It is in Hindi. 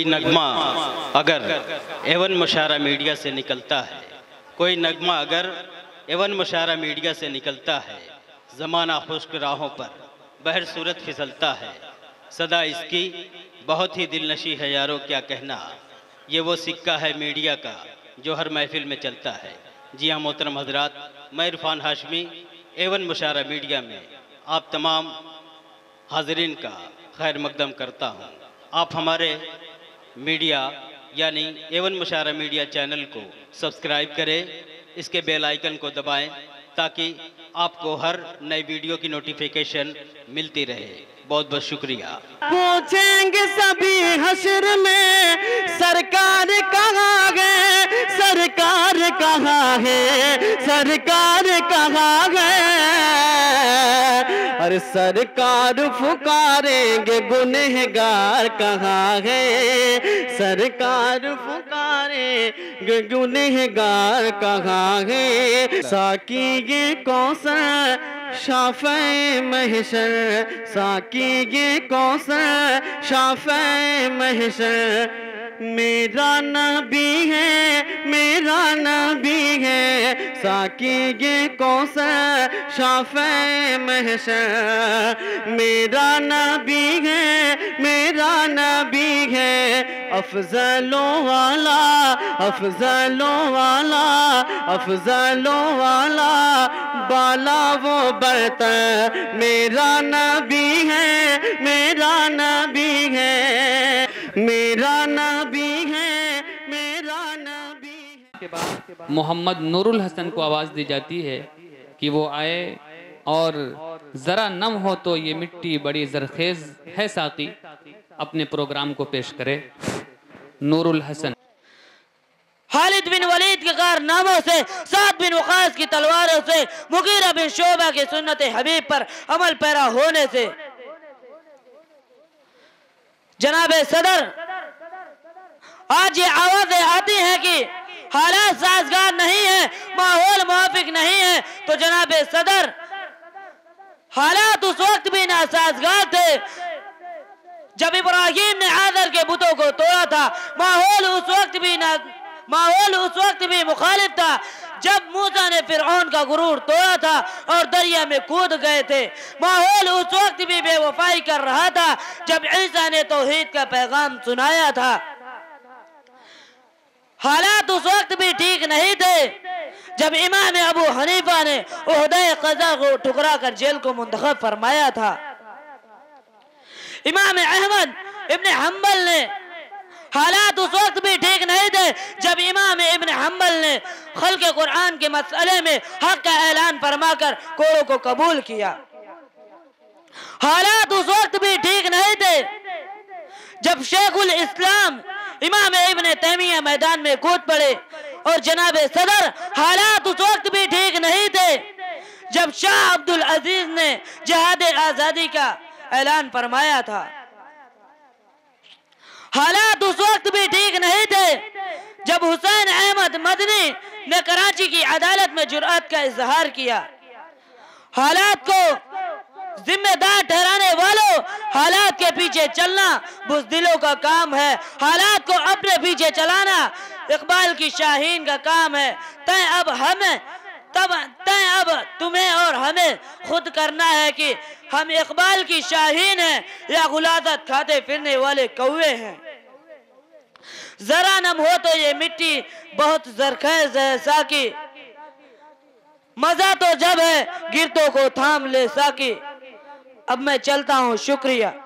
कोई नगमा अगर एवन मुशारा मीडिया से निकलता है, कोई नगमा अगर एवन मुशारा मीडिया से निकलता है, ज़माना खुश्क राहों पर बहर सूरत फिसलता है, सदा इसकी बहुत ही दिलनशी है यारों क्या कहना, ये वो सिक्का है मीडिया का जो हर महफिल में चलता है। जी हाँ मोहतरम हजरात, मैं इरफान हाशमी एवन मुशारा मीडिया में आप तमाम हाज़रीन का खैर मकदम करता हूँ। आप हमारे मीडिया यानी एवन मुशारा मीडिया चैनल को सब्सक्राइब करें, इसके बेल आइकन को दबाएं ताकि आपको हर नई वीडियो की नोटिफिकेशन मिलती रहे। बहुत बहुत शुक्रिया। पूछेंगे सभी हश्र में सरकार कहाँ है, सरकार कहाँ है, सरकार कहाँ है। अरे सरकार पुकारेंगे गुनहगार कहाँ है, सरकार पुकारेंगे गुनहगार कहाँ है। साकी ये कौसर शाफ़े महशर, साकी ये कौसर शाफ़े महशर। मेरा नबी है, मेरा नबी है, साकी ये कौसर शाफ़े महशर। मेरा नबी है, मेरा नबी है, अफ़ज़लों वाला, अफ़ज़लों वाला, अफ़ज़लों वाला, बाला वो बरतर। मेरा नबी है, मेरा नबी है, मेरा नबी है, मेरा नबी है। मोहम्मद नूरुल हसन को आवाज़ दी जाती है कि वो आए और ज़रा नम हो तो ये मिट्टी बड़ी ज़रखेज़ है साकी, अपने प्रोग्राम को पेश करे। नूरुल हसन। खालिद बिन वलीद के कारनामों से, साद बिन वक़ास की तलवारों से, मुगीरा बिन शोबा के सुन्नत हबीब पर अमल पैरा होने से, जनाबे सदर आज ये आवाजें आती हैं कि हालात साजगार नहीं है, माहौल मुवाफिक नहीं है, तो जनाबे सदर हालात उस वक्त भी नासाजगार थे जब इब्राहिम ने आज़र के बुतों को तोड़ा था। माहौल उस वक्त भी मुखालिफ था जब मूसा ने फिरऔन का गुरूर तोड़ा था और दरिया में कूद गए थे। माहौल उस वक्त भी बेवफाई कर रहा था जब ईसा ने तौहीद का पैगाम सुनाया था। हालात उस वक्त भी ठीक नहीं थे जब इमाम अबू हनीफा ने उहदे क़ज़ा को ठुकरा कर जेल को मुंतखब फरमाया था। इमाम अहमद इब्न हम्बल ने, हालात उस वक्त भी ठीक नहीं थे जब इमाम इब्न हम्बल ने खल्क़ कुरान के मसले में हक का ऐलान फरमाकर कोरों को कबूल किया। हालात उस वक्त भी ठीक नहीं थे जब शेखुल इस्लाम इमाम इब्न तैमिया मैदान में कूद पड़े। और जनाबे सदर हालात उस वक्त भी ठीक नहीं थे जब शाह अब्दुल अजीज ने जिहाद आज़ादी का ऐलान फरमाया था। हालात उस वक्त भी ठीक नहीं थे जब हुसैन अहमद मदनी ने कराची की अदालत में जुर्अत का इजहार किया। हालात को जिम्मेदार ठहराने वालों, हालात के पीछे चलना बुज़दिलों का काम है, हालात को अपने पीछे चलाना इकबाल की शाहीन का काम है। तय अब तुम्हें और हमें खुद करना है कि हम इकबाल की शाहीन हैं या गुलाज़त खाते फिरने वाले कौवे हैं। जरा नम हो तो ये मिट्टी बहुत ज़रखेज़ है साकी, मजा तो जब है गिरतों को थाम ले साकी। अब मैं चलता हूँ, शुक्रिया।